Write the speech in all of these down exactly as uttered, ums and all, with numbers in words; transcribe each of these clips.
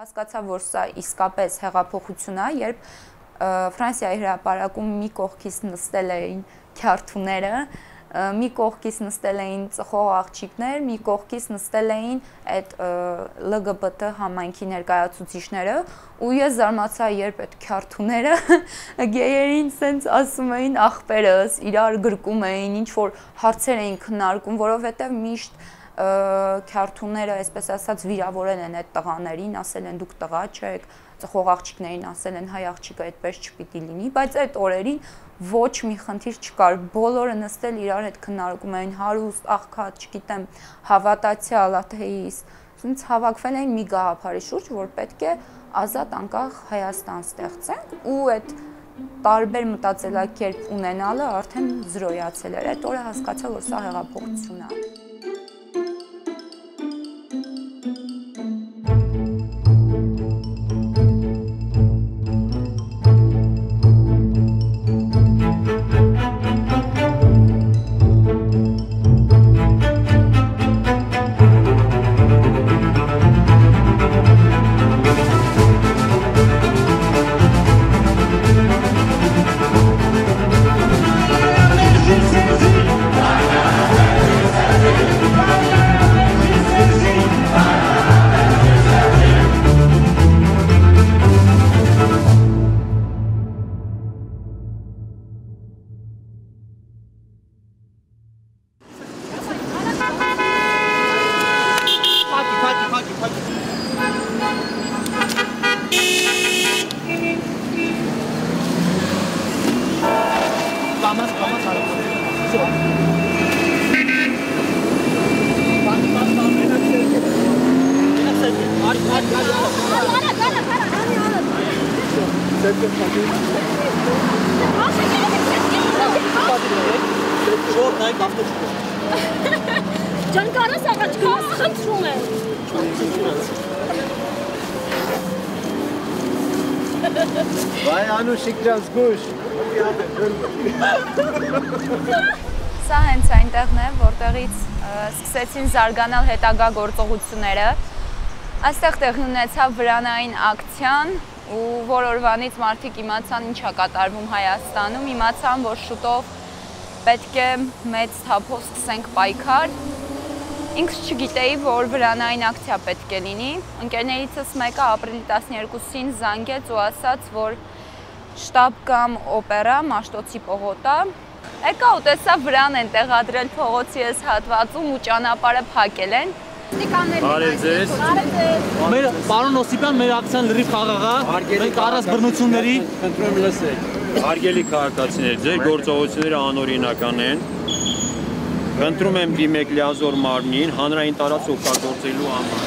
Հասկացա, որ սա իսկապես հեղափոխություն է, երբ Ֆրանսիայի հրապարակում մի կողքից նստել էին քյարթուները, մի կողքից նստել էին ծխող աղջիկներ, մի կողքից նստել էին այդ L G B T համայնքի ներկայացուցիչները, ու ես զարմացա, երբ այդ քյարթուները գեյերին սենց ասում էին ախպերս, իրար գրկում էին, ինչ որ հարցեր էին քննարկում, որովհետև միշտ քյարթունները, այսպես ասած, վիրավորել են այդ տղաներին, ասել են դուք տղա չեք, ծխող աղջիկներին ասել են հայ աղջիկը այդպես չպիտի լինի, բայց այդ օրերին ոչ մի խնդիր չկար, բոլորը նստել իրար հետ քննարկում էին, հարուստ, աղքատ, չգիտեմ, հավատացյալ, աթեիստ, ասենց հավաքվել էին մի գաղափարի շուրջ, որ պետք է ազատ անկախ Հայաստան ստեղծենք, ու այդ տարբեր մտածելակերպ ունենալը արդեն զրոյացել էր, այդ օրը հասկացա, որ սա հեղափոխություն է։ Ջան կարաս աղաչ, կաս խնդրում եմ։ Վայ Անուշիկ ջան զգույշ։ Սա հենց այնտեղն է, որտեղից սկսեցին զարգանալ հետագա գործողությունները։ Այստեղ տեղի ունեցավ վրանային ակցիան, ու որ օրվանից մարդիկ իմացան ինչ է կատարվում Հայաստանում, իմացան, որ շուտով պետք է մեծ թափով սկսենք պայքար։ Ինքս չգիտեի, որ վրանային ակցիա պետք է լինի։ Ընկերներիցս մեկը ապրիլի տասներկուսին զանգեց ու ասաց, որ շտաբ կամ օպերա Մաշտոցի պողոտա։ Եկա ու տեսա վրան են տեղադրել փողոցի այս հատվածում ու ճանապարհը փակել են։ Բարև ձեզ։ Մեր պարոն Օսիպյան, մեր ակցիան լրիվ խաղաղ է։ Մենք առանց բռնությունների խնդրում եմ լսեք։ Հարգելի քաղաքացիներ, ձեր գործողությունները անօրինական են։ Խնդրում եմ դիմեք լիազոր մարմնին հանրային տարածք օգտագործելու համար։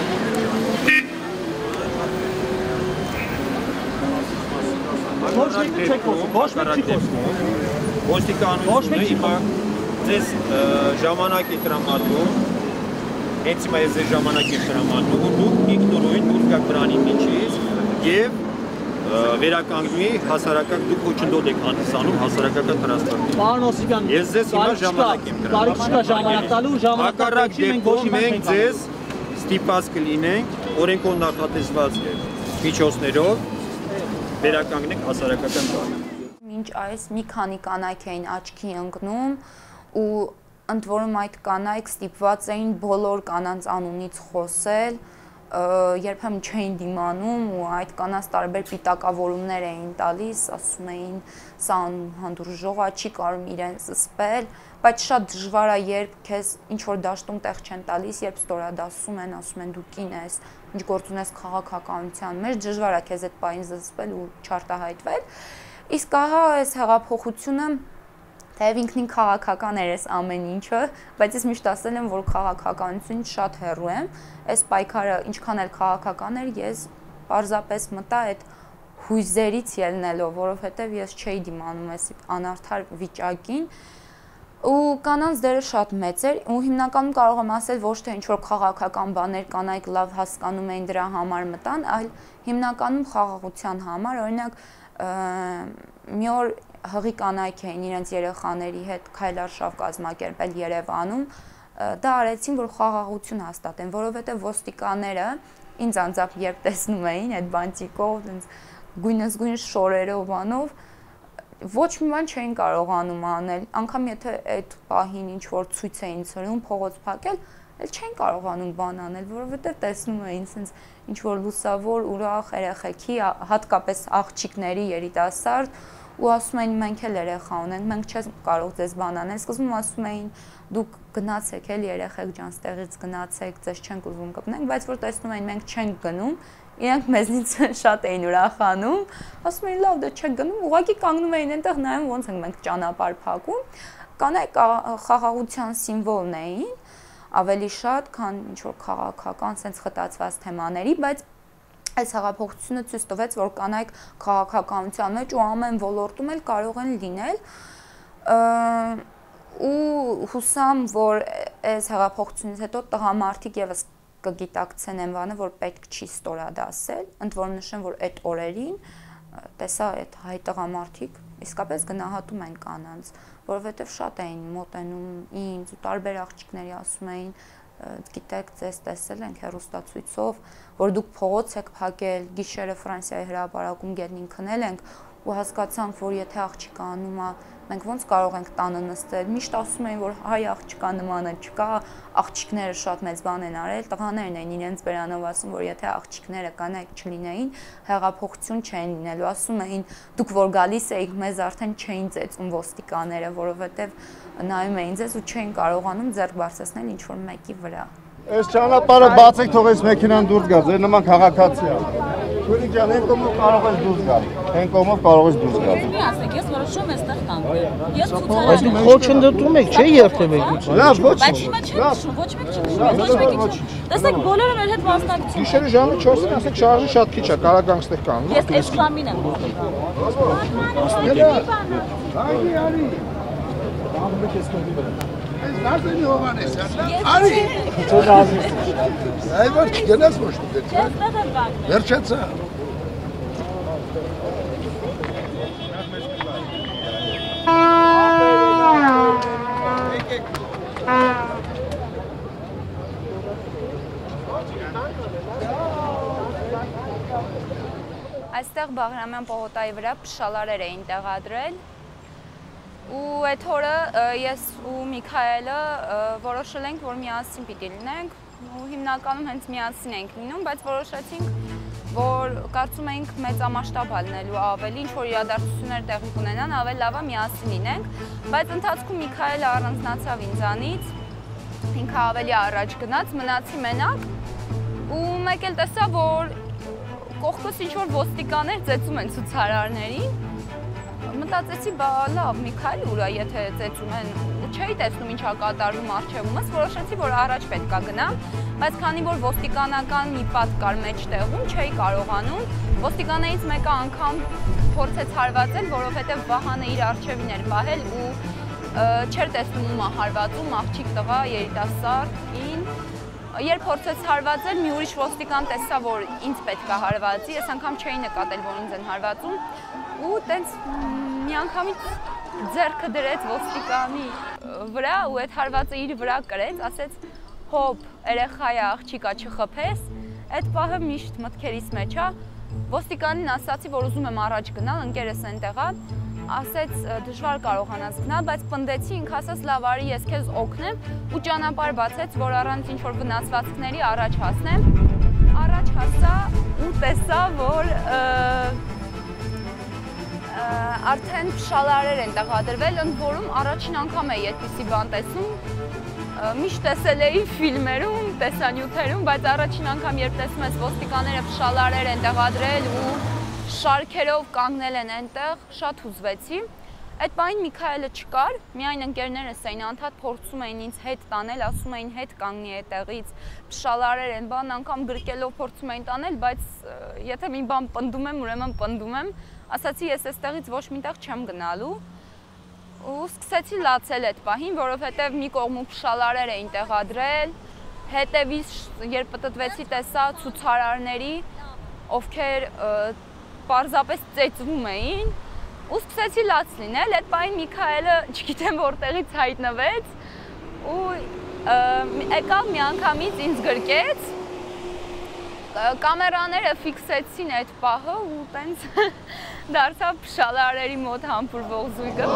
Ոչ մեկը չեք խոսում, ոչ մեկ չի խոսում։ Ոստիկանությունը հիմա ձեզ ժամանակ է տրամադրում, հենց հիմա ես ձեզ ժամանակ եմ տրամադրում, որ դուք ինքնուրույն դուրս գաք վրանի միջից և վերականգնվի հասարակական, դուք ոչնդոտ եք հանդիսանում հասարակական տրանսպորտին։ Պարոն Օսիպյան, ես ձեզ հիմա ժամանակ եմ տրամադրում։ Բարիք չկա ժամանակ տալու, ժամանակ հակառակ դեպքում մենք ձեզ ստիպված կլինենք օրենքով նախատեսված միջոցներով վերականգնենք հասարակական տանը։ Մինչ այս մի քանի կանայք էին աչքի ընկնում ու ընդ որում այդ կանայք ստիպված էին բոլոր կանանց անունից խոսել, երբեմն չէին դիմանում ու այդ կանանց տարբեր պիտակավորումներ էին տալիս, ասում էին սա հանդուրժող է, չի կարում իրեն զսպել, բայց շատ դժվար է, երբ քեզ ինչ-որ դաշտում տեղ չեն տալիս, երբ ստորադասում են, ասում են դու կին ես, ինչ գործ ունես քաղաքականության մեջ, դժվար է քեզ այդ պահին զսպել ու չարտահայտվել, իսկ ահա այս հեղափոխությունը թեև ինքնին քաղաքական էր այս ամեն ինչը, բայց ես միշտ ասել եմ, որ քաղաքականությունից շատ հեռու եմ, այս պայքարը ինչքան էլ քաղաքական էր, ես պարզապես մտա այդ հույզերից ելնելով, որովհետև ես չէի դիմանում այս անարդար վիճակին, ու կանանց դերը շատ մեծ էր, ու հիմնականում կարող եմ ասել ոչ թե ինչ-որ քաղաքական բաներ կանայք լավ հասկանում էին դրա համար մտան, այլ հիմնականում խաղաղության համար, օրինակ մի օր հղի կանայք էին իրենց երեխաների հետ քայլարշավ կազմակերպել Երևանում, դա արեցին, որ խաղաղություն հաստատեն, որովհետև ոստիկանները ինձ անձամբ երբ տեսնում էին այդ բանտիկով, այնց գույնս գույն շորերով անով, ոչ մի բան չէին կարողանում անել, անգամ եթե այդ պահին ինչ որ ցույց էին ծրում, փողոց փակել, էլ չէին կարողանում բան անել, որովհետև տեսնում էին sense ինչ որ լուսավոր, ուրախ երեխեքի, հատկապես աղջիկների երիտասարդ ու ասում էին մենք էլ երեխա ունենք, մենք չենք կարող ձեզ բան անել, սկզբում ասում էին դուք գնացեք էլ երեխեք ջան, ստեղից գնացեք, ձեզ չենք ուզում կպնենք, բայց որ տեսնում էին մենք չենք գնում, իրանք մեզնից շատ էին ուրախանում, ասում էին լավ, դե չեք գնում, ուղղակի կանգնում էին այնտեղ նայում ոնց ենք մենք ճանապարհ փակում, կանայք խաղաղության սիմվոլն էին, ավելի շատ, քան ինչ որ քաղաքական sense խտացված թեմաների, բայց այս հեղափոխությունը ցույց տվեց, որ կանայք քաղաքականության մեջ ու ամեն ոլորտում էլ կարող են լինել, ու հուսամ, որ այս հեղափոխությունից հետո տղամարդիկ եւս կգիտակցեն այն բանը, որ պետք չի ստորադասել, ընդ որում նշեմ, որ այդ օրերին տեսա այդ հայ տղամարդիկ իսկապես գնահատում են կանանց, որովհետև շատ էին մոտենում ինձ ու տարբեր աղջիկների ասում էին, գիտեք, ձեզ տեսել ենք հեռուստացույցով, որ դուք փողոց եք փակել, գիշերը Ֆրանսիայի հրապարակում գետնին քնել ենք ու հասկացանք, որ եթե աղջիկը անում է, մենք ոնց կարող ենք տանը նստել, միշտ ասում էին, որ հայ աղջկա նմանը չկա, աղջիկները շատ մեծ բան են արել, տղաներն են իրենց բերանով ասում, որ եթե աղջիկները կանայք չլինեին, հեղափոխություն չէին լինելու, ասում էին, դուք որ գալիս էիք, մեզ արդեն չէին ծեծում ոստիկանները, որովհետև նայում էին ձեզ ու չէին կարողանում ձեռք բարձրացնել ինչ որ մեկի վրա։ Այս ճանապարհը բացեք, թող այս մեքենան դուրս գա, ձեր նման քաղաքացի է։ Քույրիկ ջան, այն կողմով կարող ես դուրս գալ։ Այն կողմով կարող ես դուրս գալ։ Մի ասեք, ես որոշում եմ այստեղ կանգնել։ Ես ցուցարար Բայց դուք խոչընդոտում եք, չէ՞ երթևեկություն։ Լավ, ոչինչ։ Բայց հիմա չեմ ոչ մեկ չի։ Ոչ մեկի չի։ Տեսեք, բոլորը մեր հետ մասնակցում են։ Գիշերը ժամը չորսին ասեք շարժը շատ քիչ է, կարող գանք այստեղ կանգնել։ Ես այս ժամին եմ Արի, արի։ Նարդենի Հովանես, արի։ Այ որ գնաս ոչ դու դեր։ Ես դեռ բան։ Վերջացա։ Այստեղ Բաղրամյան պողոտայի վրա փշալարեր էին տեղադրել ու այդ օրը ես ու Միքայելը որոշել ենք, որ միասին պիտի լինենք ու հիմնականում հենց միասին ենք լինում, բայց որոշեցինք, որ կարծում էինք մեծամասշտաբ լինելու ավելի, ինչ-որ իրադարձություններ տեղի կունենան, ավելի լավ է միասին լինենք, բայց ընթացքում Միքայելը առանձնացավ ինձանից, ինքը ավելի առաջ գնաց, մնացի մենակ ու մեկ էլ տեսա, որ կողքս ինչ-որ ոստիկաններ ծեծում են ցուցարարներին, մտածեցի, բա լավ, Միքայել ուր է, եթե ծեծում են, ու չէի տեսնում ինչա կատարվում առջևումս, որոշեցի, որ առաջ պետք է գնամ, բայց քանի որ ոստիկանական մի պատ կար մեջտեղում, չէի կարողանում, ոստիկաններից մեկը անգամ փորձեց հարվածել, որովհետև Վահանը իր առջևին էր պահել ու չէր տեսնում ում է հարվածում, աղջիկ, տղա, երիտասարդ, ին Երբ փորձեց հարվածել, մի ուրիշ ոստիկան տեսա, որ ինձ պետք է հարվածի, ես անգամ չէի նկատել, որ ինձ են հարվածում, ու տենց մի անգամից ձեռքը դրեց ոստիկանի վրա ու այդ հարվածը իր վրա կրեց, ասեց հոպ, երեխա է, աղջիկա չխփես, այդ պահը միշտ մտքերիս մեջ է, ոստիկանին ասացի, որ ուզում եմ առաջ գնալ, ընկերս այնտեղ է, ասեց դժվար կարողանաս գնալ, բայց պնդեցի, ինքը ասաց լավ արի ես քեզ օգնեմ ու ճանապարհ բացեց, որ առանց ինչ-որ վնասվածքների առաջ հասնեմ, առաջ հասա ու տեսա, որ արդեն փշալարեր են տեղադրվել, ընդ որում առաջին անգամ էի այդպիսի բան տեսնում, միշտ տեսել էի ֆիլմերում, տեսանյութերում, բայց առաջին անգամ երբ տեսնում ես ոստիկանները փշալարեր են տեղադրել ու շարքերով կանգնել են այնտեղ, շատ հուզվեցի։ Այդ պահին Միքայելը չկար, միայն ընկերներս էին անդադ փորձում էին ինձ հետ տանել, ասում էին հետ կանգնի այդտեղից, փշալարեր են, բան անգամ գրկելով փորձում էին տանել, բայց եթե մի բան պնդում եմ, ուրեմն պնդում եմ, ասացի ես այստեղից ոչ միտեղ չեմ գնալու ու սկսեցի լացել այդ պահին, որովհետև մի կողմում փշալարեր էին տեղադրել, հետևից երբ պտտվեցի տեսա ցուցարարների, ովքեր պարզապես ծեծվում էին ու սկսեցի լաց լինել, այդ պահին Միքայելը չգիտեմ որտեղից հայտնվեց ու եկավ մի անգամից ինձ գրկեց կամերաները ֆիքսեցին այդ պահը ու տենց դարձավ փշալարերի մոտ համբուրվող զույգը։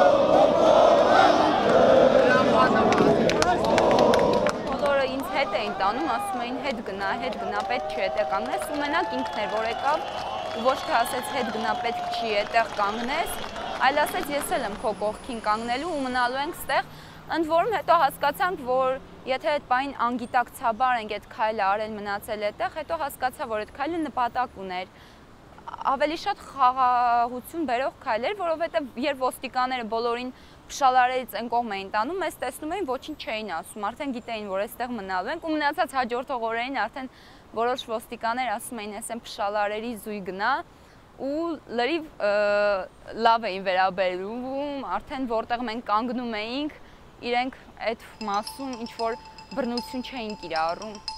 Բոլորը ինձ հետ էին տանում, ասում էին հետ գնա, հետ գնա, պետք չի այդտեղ կանգնես, ու մենակ ինքն էր որ եկավ ու ոչ թե ասեց հետ գնա, պետք չի այդտեղ կանգնես, այլ ասեց ես էլ եմ քո կողքին կանգնելու ու մնալու ենք ստեղ։ Ընդ որում հետո հասկացանք, որ եթե այդ բային անգիտակցաբար ենք այդ քայլը արել մնացել այդտեղ, հետո հասկացա, որ այդ քայլը նպատակ ուներ։ Ավելի շատ խաղաղություն բերող քայլ էր, որովհետև երբ ոստիկանները բոլորին փշալարերից այն կողմ էին տանում, մեզ տեսնում էին ոչինչ չէին ասում, արդեն գիտեին, որ այստեղ մնալու ենք ու մնացած հաջորդող օրերին արդեն որոշ ոստիկաններ ասում էին, ասեն փշալարերի զույգն է ու լրիվ լավ էին վերաբերում, արդեն որտեղ մենք կանգնում էինք, իրենք այդ մասում ինչ-որ բռնություն չէին կիրառում։